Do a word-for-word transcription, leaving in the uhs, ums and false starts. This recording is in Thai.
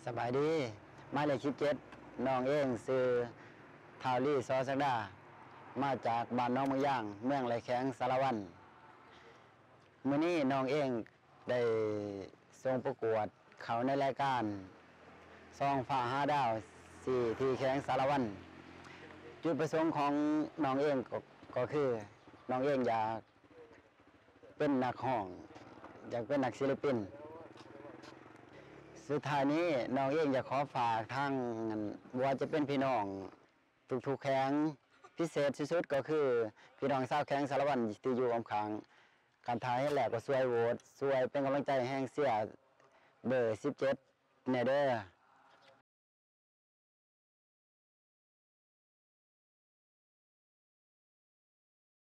สบายดีหมายเลขสิบเจ็ดน้องเองซื้อทาวลี่ซอสักดามาจากบ้านน้องเมืองย่างเมืองไรแข็งสารวัตรมื้อนี้น้องเองได้ส่งประกวดเขาในรายการซองฟ้าห้าดาวสี่ที่แข็งสารวัตรจุดประสงค์ของน้องเองก็ก็คือน้องเองอยากเป็นนักห้องอยากเป็นนักศิลปินสุดท้ายนี้น้องเองอยากขอฝากทางว่าจะเป็นพี่น้องทุกๆแข้งพิเศษสุดๆก็คือพี่น้องชาวแข้งสารวัตรที่อยู่อำคังการทายให้แหลกก็ช่วยโหวตช่วยเป็นกำลังใจแห่งเสียเบอร์สิบเจ็ดเนเด้อ